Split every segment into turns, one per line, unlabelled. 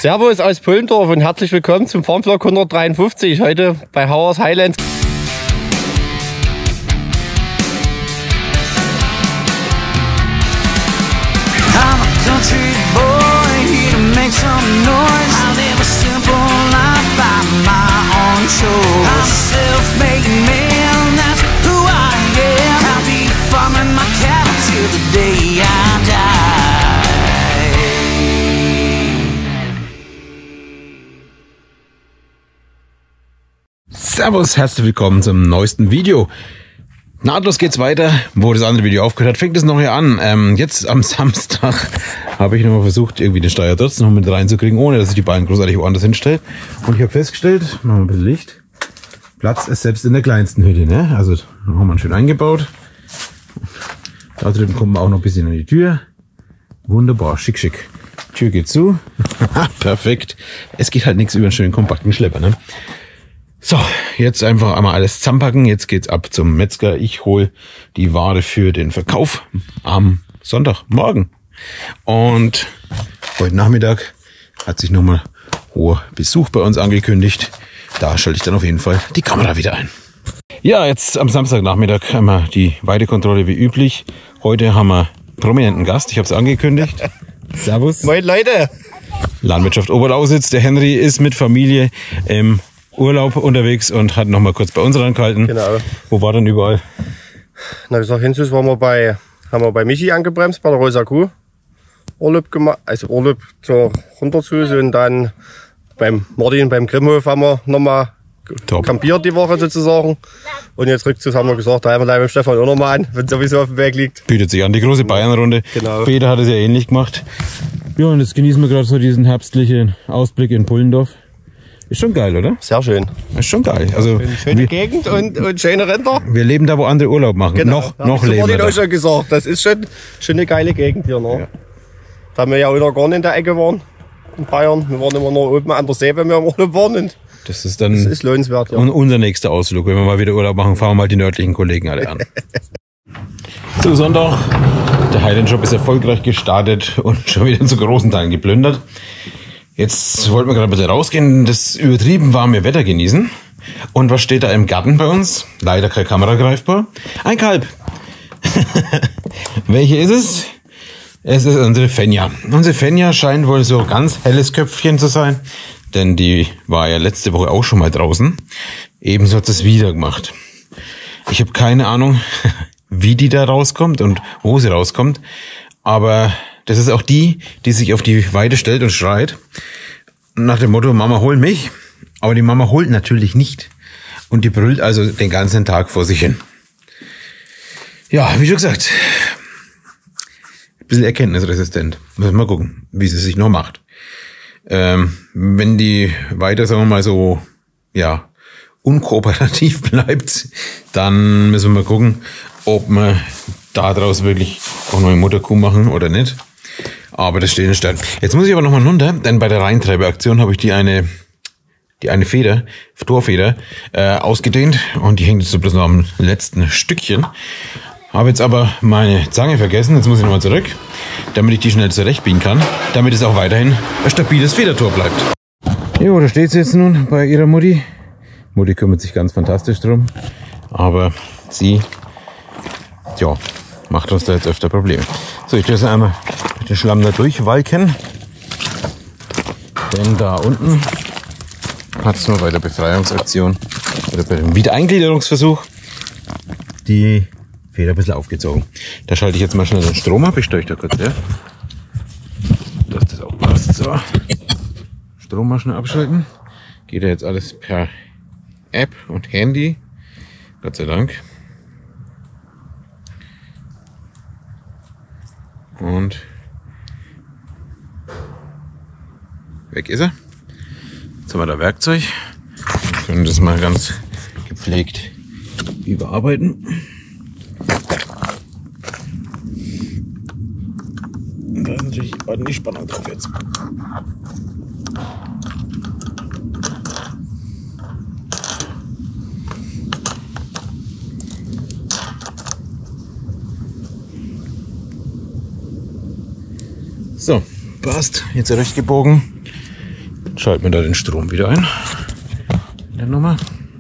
Servus aus Pullendorf und herzlich willkommen zum Farmvlog 153, heute bei Hauers Highlands.
Servus, herzlich willkommen zum neuesten Video. Nahtlos geht's weiter, wo das andere Video aufgehört hat, fängt es noch hier an. Jetzt am Samstag habe ich nochmal versucht, irgendwie den Steuer trotzdem noch mit reinzukriegen, ohne dass ich die Beine großartig woanders hinstelle. Und ich habe festgestellt, machen wir ein bisschen Licht, Platz ist selbst in der kleinsten Hütte, ne? Also da haben wir schön eingebaut. Da drüben kommen wir auch noch ein bisschen an die Tür. Wunderbar, schick, schick. Tür geht zu. Perfekt. Es geht halt nichts über einen schönen kompakten Schlepper, ne? So, jetzt einfach einmal alles zusammenpacken. Jetzt geht's ab zum Metzger. Ich hole die Ware für den Verkauf am Sonntagmorgen. Und heute Nachmittag hat sich nochmal hoher Besuch bei uns angekündigt. Da schalte ich dann auf jeden Fall die Kamera wieder ein. Ja, jetzt am Samstagnachmittag haben wir die Weidekontrolle wie üblich. Heute haben wir prominenten Gast. Ich habe es angekündigt. Servus.
Moin Leute.
Landwirtschaft Oberlausitz. Der Henry ist mit Familie im Urlaub unterwegs und hat noch mal kurz bei uns rangehalten. Genau. Wo war denn überall?
Na, wie gesagt, hinzus haben wir bei Michi angebremst, bei der Rosa Kuh. Urlaub gemacht, also Urlaub zur Runterzuse und dann beim Martin, beim Grimmhof haben wir nochmal campiert die Woche sozusagen. Und jetzt rückzus haben wir gesagt, da haben wir gleich mit Stefan auch nochmal an, wenn sowieso auf dem Weg liegt.
Bietet sich an, die große Bayernrunde.
Genau.
Peter hat es ja ähnlich gemacht. Ja, und jetzt genießen wir gerade so diesen herbstlichen Ausblick in Pullendorf. Ist schon geil, oder?
Sehr schön.
Ist schon geil. Also
schöne Gegend und schöne Rinder.
Wir leben da, wo andere Urlaub machen.
Genau.
Noch leben wir da.
Auch schon gesagt. Das ist schon eine geile Gegend hier. Ne? Ja. Da wir ja wieder gar nicht in der Ecke waren, in Bayern. Wir waren immer noch oben an der See, wenn wir im Urlaub waren. Und
das ist dann
ist lohnenswert. Ja.
Und unser nächster Ausflug. Wenn wir mal wieder Urlaub machen, fahren wir mal die nördlichen Kollegen alle an. So, Sonntag. Der Highland Shop ist erfolgreich gestartet und schon wieder zu großen Teilen geplündert. Jetzt wollten wir gerade ein bisschen rausgehen, das übertrieben warme Wetter genießen. Und was steht da im Garten bei uns? Leider keine Kamera greifbar. Ein Kalb. Welche ist es? Es ist unsere Fenja. Unsere Fenja scheint wohl so ganz helles Köpfchen zu sein, denn die war ja letzte Woche auch schon mal draußen. Ebenso hat es wieder gemacht. Ich habe keine Ahnung, wie die da rauskommt und wo sie rauskommt, aber das ist auch die sich auf die Weide stellt und schreit. Nach dem Motto, Mama, hol mich. Aber die Mama holt natürlich nicht. Und die brüllt also den ganzen Tag vor sich hin. Ja, wie schon gesagt, ein bisschen erkenntnisresistent. Müssen wir mal gucken, wie sie sich noch macht. Wenn die weiter, sagen wir mal so, ja, unkooperativ bleibt, dann müssen wir mal gucken, ob wir daraus wirklich auch noch eine Mutterkuh machen oder nicht. Aber das steht in Stein. Jetzt muss ich aber nochmal runter, denn bei der Reintreibeaktion habe ich die eine Feder, Torfeder, ausgedehnt und die hängt jetzt so bloß noch am letzten Stückchen. Habe jetzt aber meine Zange vergessen, jetzt muss ich nochmal zurück, damit ich die schnell zurechtbiegen kann, damit es auch weiterhin ein stabiles Federtor bleibt. Jo, da steht sie jetzt nun bei ihrer Mutti. Mutti kümmert sich ganz fantastisch drum, aber sie, ja, macht uns da jetzt öfter Probleme. So, ich lasse einmal den Schlamm da durchwalken. Denn da unten hat es nur bei der Befreiungsaktion oder bei dem Wiedereingliederungsversuch die Feder ein bisschen aufgezogen. Da schalte ich jetzt mal schnell den Strom ab. Ich stelle euch da kurz her, dass das auch passt. So, Strom mal schnell abschalten. Geht ja jetzt alles per App und Handy. Gott sei Dank. Und weg ist er. Jetzt haben wir da Werkzeug. Wir können das mal ganz gepflegt überarbeiten. Und da ist natürlich ordentlich Spannung drauf jetzt. So, passt. Jetzt zurechtgebogen. Schalten wir da den Strom wieder ein. In der Nummer.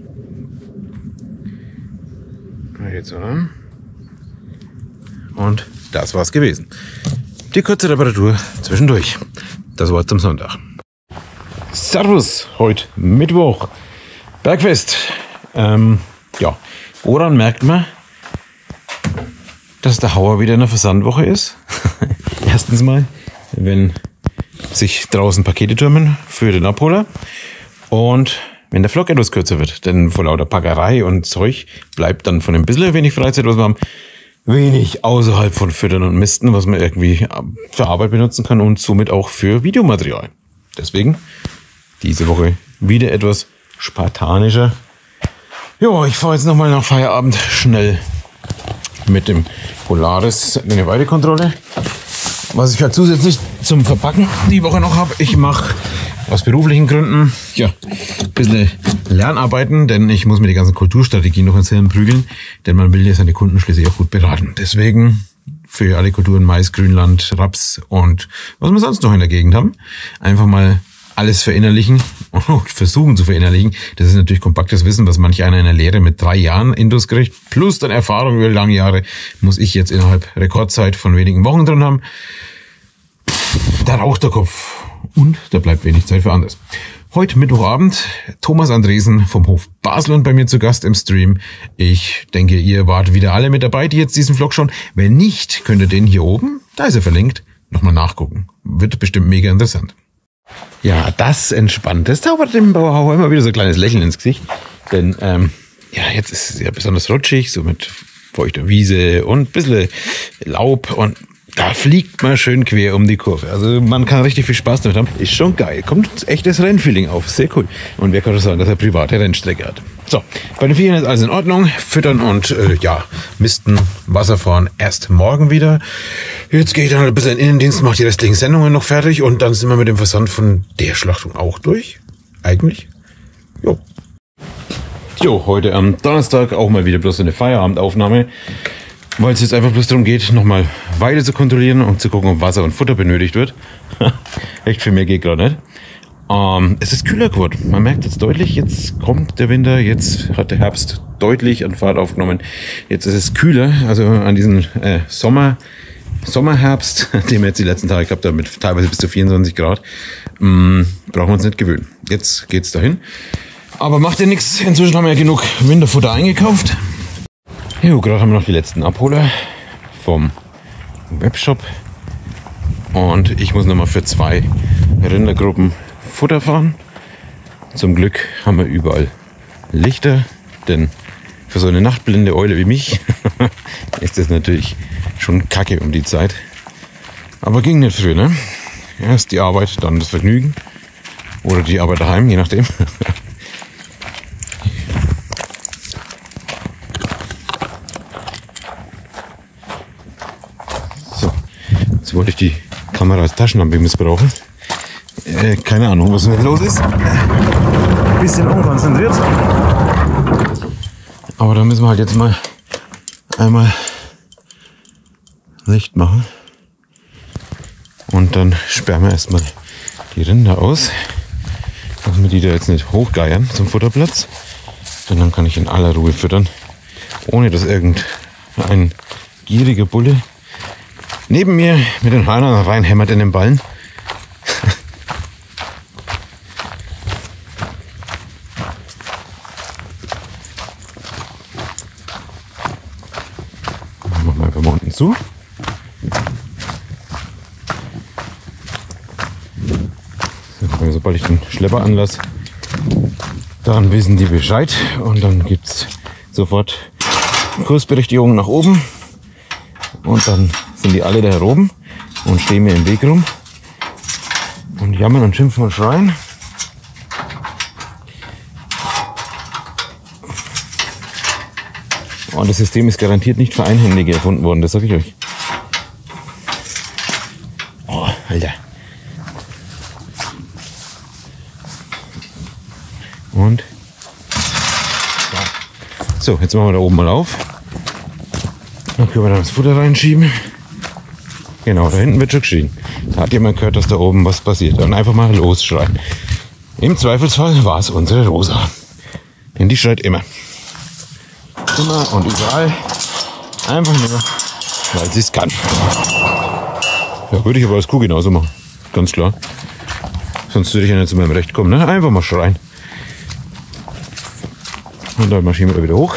Jetzt an. Und das war's gewesen. Die kurze Reparatur zwischendurch. Das Wort zum Sonntag. Servus, heute Mittwoch. Bergfest. Ja, woran merkt man, dass der Hauer wieder in der Versandwoche ist? Erstens mal, wenn sich draußen Pakete türmen für den Abholer und wenn der Vlog etwas kürzer wird, denn vor lauter Packerei und Zeug bleibt dann von ein bisschen wenig Freizeit, was wir haben, wenig außerhalb von Füttern und Misten, was man irgendwie für Arbeit benutzen kann und somit auch für Videomaterial. Deswegen diese Woche wieder etwas spartanischer. Ja, ich fahre jetzt nochmal nach Feierabend schnell mit dem Polaris in eine Weidekontrolle. Was ich halt zusätzlich zum Verpacken die Woche noch habe, ich mache aus beruflichen Gründen ein bisschen Lernarbeiten, denn ich muss mir die ganzen Kulturstrategien noch ins Hirn prügeln, denn man will ja seine Kunden schließlich auch gut beraten. Deswegen für alle Kulturen Mais, Grünland, Raps und was wir sonst noch in der Gegend haben, einfach mal alles verinnerlichen und versuchen zu verinnerlichen. Das ist natürlich kompaktes Wissen, was manch einer in der Lehre mit 3 Jahren Intus kriegt, plus dann Erfahrung über lange Jahre, muss ich jetzt innerhalb Rekordzeit von wenigen Wochen drin haben. Da raucht der Kopf und da bleibt wenig Zeit für anderes. Heute Mittwochabend Thomas Andresen vom Hof Basel bei mir zu Gast im Stream. Ich denke, ihr wart wieder alle mit dabei, die jetzt diesen Vlog schauen. Wenn nicht, könnt ihr den hier oben, da ist er verlinkt, nochmal nachgucken. Wird bestimmt mega interessant. Ja, das entspannt. Das zaubert dem Bauer immer wieder so ein kleines Lächeln ins Gesicht. Denn jetzt ist es ja besonders rutschig, so mit feuchter Wiese und ein bisschen Laub. Und da fliegt man schön quer um die Kurve. Also man kann richtig viel Spaß damit haben. Ist schon geil. Kommt echtes Rennfeeling auf. Sehr cool. Und wer kann schon sagen, dass er private Rennstrecke hat. So, bei den Vieren ist alles in Ordnung. Füttern und Misten, Wasser fahren erst morgen wieder. Jetzt gehe ich dann ein bisschen in den Innendienst, mache die restlichen Sendungen noch fertig und dann sind wir mit dem Versand von der Schlachtung auch durch. Eigentlich. Jo, heute am Donnerstag auch mal wieder bloß eine Feierabendaufnahme, weil es jetzt einfach bloß darum geht, nochmal Weide zu kontrollieren und zu gucken, ob Wasser und Futter benötigt wird. Echt viel mehr geht gerade nicht. Es ist kühler geworden. Man merkt jetzt deutlich, jetzt kommt der Winter, jetzt hat der Herbst deutlich an Fahrt aufgenommen. Jetzt ist es kühler, also an diesen Sommerherbst, den wir jetzt die letzten Tage gehabt haben, mit teilweise bis zu 24 Grad, brauchen wir uns nicht gewöhnen. Jetzt geht's dahin. Aber macht ja nichts. Inzwischen haben wir ja genug Winterfutter eingekauft. Jo, gerade haben wir noch die letzten Abholer vom Webshop. Und ich muss nochmal für 2 Rindergruppen Futter fahren. Zum Glück haben wir überall Lichter, denn für so eine nachtblinde Eule wie mich ist das natürlich schon kacke um die Zeit. Aber ging nicht früher, ne? Erst die Arbeit, dann das Vergnügen. Oder die Arbeit daheim, je nachdem. So, jetzt wollte ich die Kamera als Taschenlampe missbrauchen. Keine Ahnung, was mit los ist. Ein bisschen unkonzentriert. Aber da müssen wir halt jetzt mal einmal Licht machen. Und dann sperren wir erstmal die Rinder aus. Dass wir die da jetzt nicht hochgeiern zum Futterplatz. Denn dann kann ich in aller Ruhe füttern. Ohne dass irgendein gieriger Bulle neben mir mit den Hörnern reinhämmert in den Ballen. Machen wir einfach mal unten zu. So, sobald ich den Schlepper anlasse, dann wissen die Bescheid und dann gibt es sofort Kursberechtigung nach oben und dann sind die alle da oben und stehen mir im Weg rum und jammern und schimpfen und schreien. Und das System ist garantiert nicht für Einhändige erfunden worden, das sage ich euch. Oh, Alter. Und so, jetzt machen wir da oben mal auf. Dann können wir dann das Futter reinschieben. Genau, da hinten wird schon geschrien. Da hat jemand gehört, dass da oben was passiert. Dann einfach mal losschreien. Im Zweifelsfall war es unsere Rosa. Denn die schreit immer. Immer und überall. Einfach nur, weil sie es kann. Ja, würde ich aber als Kuh genauso machen. Ganz klar. Sonst würde ich ja nicht zu meinem Recht kommen. Ne? Einfach mal schreien. Und dann marschieren wir wieder hoch.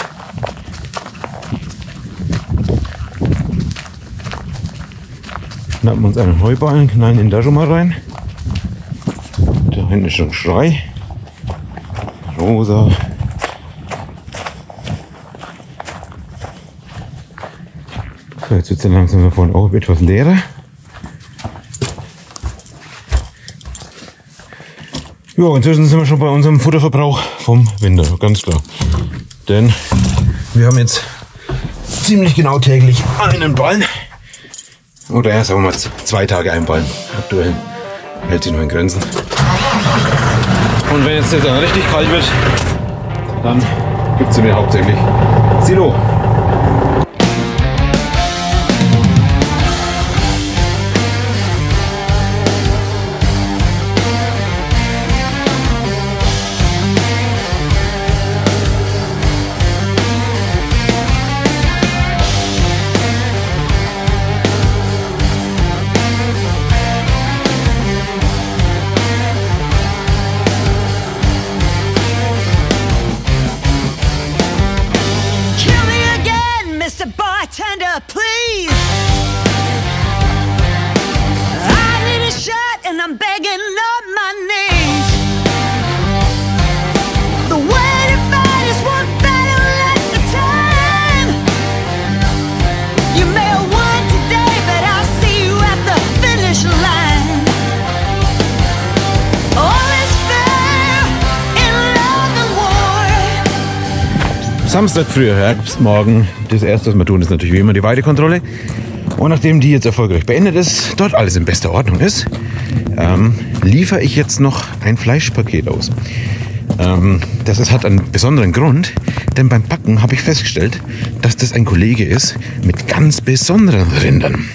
Schnappen uns einen Heuballen, knallen ihn da schon mal rein. Da hinten ist schon ein Schrei. Rosa. So, jetzt wird es dann langsam da vorne auch etwas leerer. Ja, inzwischen sind wir schon bei unserem Futterverbrauch vom Winter, ganz klar. Denn wir haben jetzt ziemlich genau täglich einen Ballen. Oder ja, sagen wir mal 2 Tage ein Ballen. Aktuell hält sich noch in Grenzen. Und wenn jetzt dann richtig kalt wird, dann gibt es mir hauptsächlich Silo.
Bartender, please. I need a shot and I'm begging on my knees. The way to fight is one battle at a time. You may have won today, but I'll see you at the finish line. All is fair in love and war.
Samstag früher, Herbstmorgen. Das erste, was wir tun, ist natürlich wie immer die Weidekontrolle. Und nachdem die jetzt erfolgreich beendet ist, dort alles in bester Ordnung ist, liefere ich jetzt noch ein Fleischpaket aus. Das hat einen besonderen Grund, denn beim Packen habe ich festgestellt, dass das ein Kollege ist mit ganz besonderen Rindern.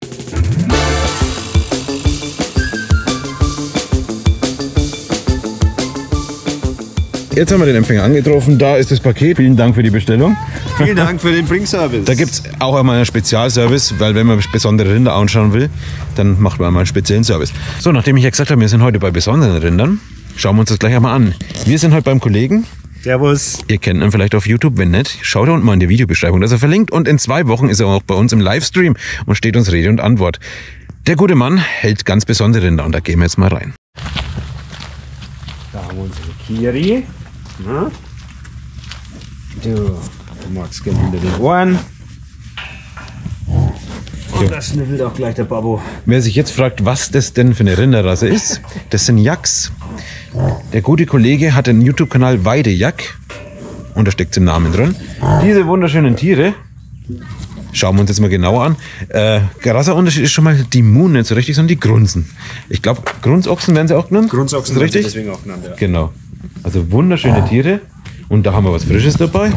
Jetzt haben wir den Empfänger angetroffen, da ist das Paket. Vielen Dank für die Bestellung.
Vielen Dank für den Bringservice.
Da gibt es auch einmal einen Spezialservice, weil wenn man besondere Rinder anschauen will, dann macht man mal einen speziellen Service. So, nachdem ich ja gesagt habe, wir sind heute bei besonderen Rindern, schauen wir uns das gleich einmal an. Wir sind heute beim Kollegen.
Servus.
Ihr kennt ihn vielleicht auf YouTube, wenn nicht, schaut da unten mal in die Videobeschreibung, das ist er verlinkt. Und in 2 Wochen ist er auch bei uns im Livestream und steht uns Rede und Antwort. Der gute Mann hält ganz besondere Rinder und da gehen wir jetzt mal rein.
Da haben wir unsere Kiri. Na? Du magst gerne hinter den Ohren. Und da schnüffelt auch gleich der Babbo.
Wer sich jetzt fragt, was das denn für eine Rinderrasse ist, das sind Yaks. Der gute Kollege hat einen YouTube-Kanal Weideyak. Und da steckt es im Namen drin. Diese wunderschönen Tiere, schauen wir uns jetzt mal genauer an. Rasseunterschied ist schon mal die Muhn nicht so richtig, sondern die Grunzen. Ich glaube, Grunzochsen werden sie auch genannt.
Grunzochsen
ist richtig?
deswegen auch genannt, ja.
Genau. Also wunderschöne Tiere. Und da haben wir was Frisches dabei.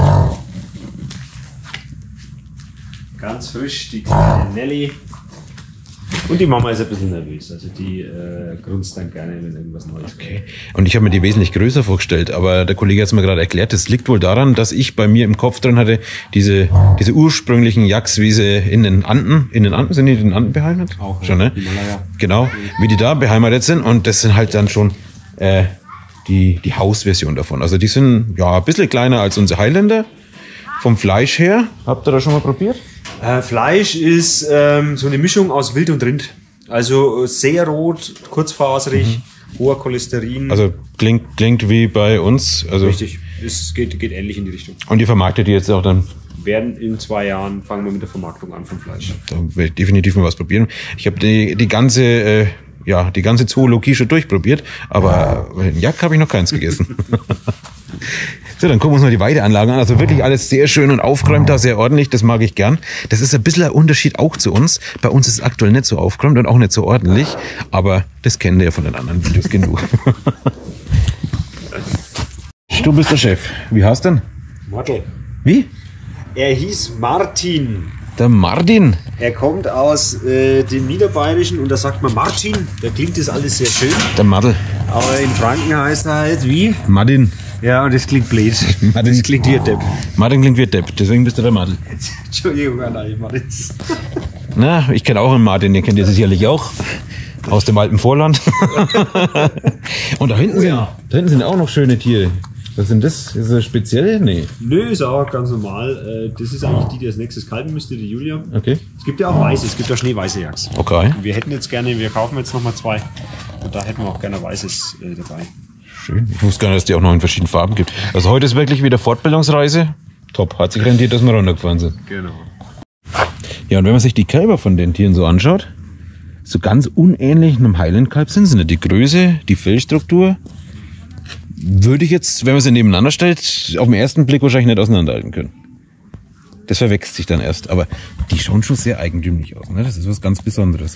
Ganz frisch, die kleine Nelly. Und die Mama ist ein bisschen nervös. Also die grunzt dann gerne, wenn irgendwas Neues
Okay. Und ich habe mir die wesentlich größer vorgestellt, aber der Kollege hat es mir gerade erklärt, das liegt wohl daran, dass ich bei mir im Kopf drin hatte, diese ursprünglichen Yaks, wie sie in den Anden sind die in den Anden beheimatet?
Auch,
schon, ne?
Himalaya.
Genau, wie die da beheimatet sind und das sind halt dann schon die Hausversion davon. Also die sind ja ein bisschen kleiner als unsere Highlander. Vom Fleisch her, habt ihr das schon mal probiert?
Fleisch ist so eine Mischung aus Wild und Rind. Also sehr rot, kurzfaserig, hoher Cholesterin.
Also klingt wie bei uns. Also
richtig, es geht ähnlich in die Richtung.
Und ihr vermarktet die jetzt auch dann?
Werden in 2 Jahren, fangen wir mit der Vermarktung an vom Fleisch.
Da werde ich definitiv mal was probieren. Ich habe die ganze Zoologie schon durchprobiert, aber Yak habe ich noch keins gegessen. So, dann gucken wir uns mal die Weideanlagen an. Also wirklich alles sehr schön und aufgeräumt da, sehr ordentlich. Das mag ich gern. Das ist ein bisschen ein Unterschied auch zu uns. Bei uns ist es aktuell nicht so aufgeräumt und auch nicht so ordentlich. Aber das kennen wir ja von den anderen Videos genug. Du bist der Chef. Wie heißt denn?
Martel.
Wie?
Er hieß Martin.
Der Martin.
Er kommt aus dem Niederbayerischen und da sagt man Martin. Da klingt das alles sehr schön.
Der Madel.
Aber in Franken heißt er halt wie?
Martin.
Ja, und das klingt blöd.
Martin.
Das klingt wie ein Depp.
Martin klingt wie ein Depp, deswegen bist du der Martin.
Entschuldigung, nein, Martins.
Na, ich kenne auch einen Martin, den kennt ihr sicherlich auch. Aus dem alten Vorland. Und da hinten sind auch noch schöne Tiere. Was sind das? Ist das speziell? Nee.
Nö, ist auch ganz normal. Das ist eigentlich die als nächstes kalben müsste, die Julia.
Okay.
Es gibt ja auch weiße, es gibt ja schneeweiße Yaks.
Okay.
Wir hätten jetzt gerne, wir kaufen jetzt nochmal 2. Und da hätten wir auch gerne weißes dabei.
Schön. Ich wusste gar nicht, dass die auch noch in verschiedenen Farben gibt. Also heute ist wirklich wieder Fortbildungsreise. Top. Hat sich rentiert, dass wir runtergefahren sind.
Genau.
Ja, und wenn man sich die Kälber von den Tieren so anschaut, so ganz unähnlich einem Highland-Kalb sind sie nicht. Die Größe, die Fellstruktur, würde ich jetzt, wenn man sie nebeneinander stellt, auf den ersten Blick wahrscheinlich nicht auseinanderhalten können. Das verwechselt sich dann erst. Aber die schauen schon sehr eigentümlich aus. Ne? Das ist was ganz Besonderes.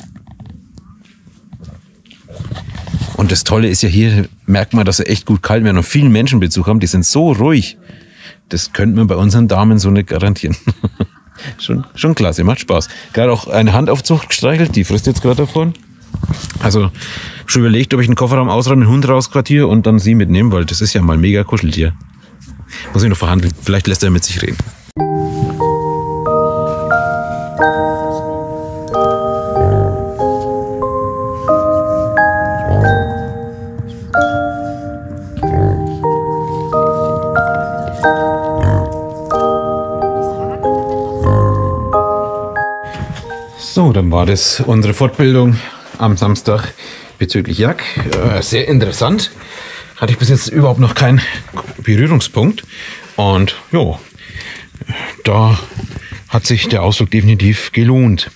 Und das Tolle ist ja hier, merkt man, dass sie echt gut kalt werden und viel Menschenbezug haben. Die sind so ruhig. Das könnte man bei unseren Damen so nicht garantieren. Schon klasse, macht Spaß. Gerade auch eine Handaufzucht gestreichelt, die frisst jetzt gerade davon. Also schon überlegt, ob ich den Kofferraum ausräume, den Hund rausquartiere und dann sie mitnehmen, weil das ist ja mal mega Kuscheltier. Muss ich noch verhandeln, vielleicht lässt er mit sich reden. So, dann war das unsere Fortbildung am Samstag bezüglich Jak. Sehr interessant. Hatte ich bis jetzt überhaupt noch keinen Berührungspunkt. Und ja, da hat sich der Ausflug definitiv gelohnt.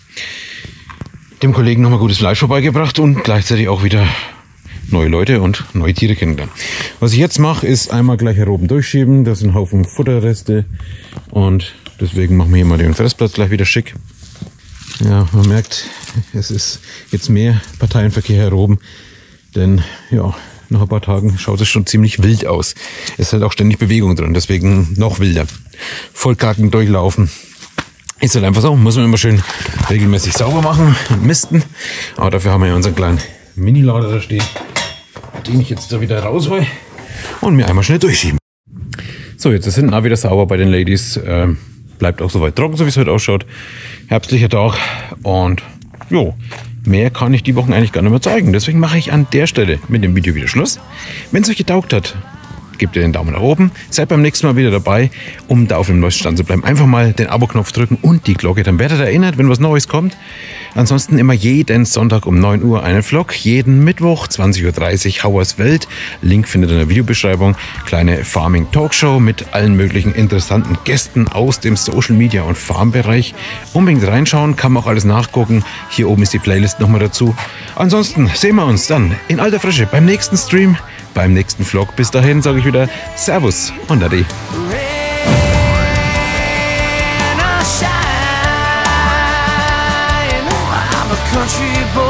Dem Kollegen nochmal gutes Fleisch vorbeigebracht und gleichzeitig auch wieder neue Leute und neue Tiere kennengelernt. Was ich jetzt mache, ist einmal gleich hier oben durchschieben. Das sind ein Haufen Futterreste und deswegen machen wir hier mal den Fressplatz gleich wieder schick. Ja, man merkt, es ist jetzt mehr Parteienverkehr hier oben, denn ja, nach ein paar Tagen schaut es schon ziemlich wild aus. Es ist halt auch ständig Bewegung drin, deswegen noch wilder. Vollkacken durchlaufen. Ist halt einfach so, muss man immer schön regelmäßig sauber machen und misten. Aber dafür haben wir ja unseren kleinen Mini-Lader da stehen, den ich jetzt da wieder raushole und mir einmal schnell durchschieben. So, jetzt ist hinten auch wieder sauber bei den Ladies. Bleibt auch soweit trocken, so wie es heute ausschaut. Herbstlicher Tag und jo, mehr kann ich die Wochen eigentlich gar nicht mehr zeigen. Deswegen mache ich an der Stelle mit dem Video wieder Schluss. Wenn es euch getaugt hat, gebt ihr den Daumen nach oben. Seid beim nächsten Mal wieder dabei, um da auf dem neuesten Stand zu bleiben. Einfach mal den Abo-Knopf drücken und die Glocke. Dann werdet ihr erinnert, wenn was Neues kommt. Ansonsten immer jeden Sonntag um 9 Uhr einen Vlog. Jeden Mittwoch 20.30 Uhr Hauers Welt. Link findet ihr in der Videobeschreibung. Kleine Farming-Talkshow mit allen möglichen interessanten Gästen aus dem Social-Media- und Farmbereich. Unbedingt reinschauen, kann man auch alles nachgucken. Hier oben ist die Playlist nochmal dazu. Ansonsten sehen wir uns dann in alter Frische beim nächsten Stream, beim nächsten Vlog. Bis dahin sage ich wieder Servus und Ade.
Country boy.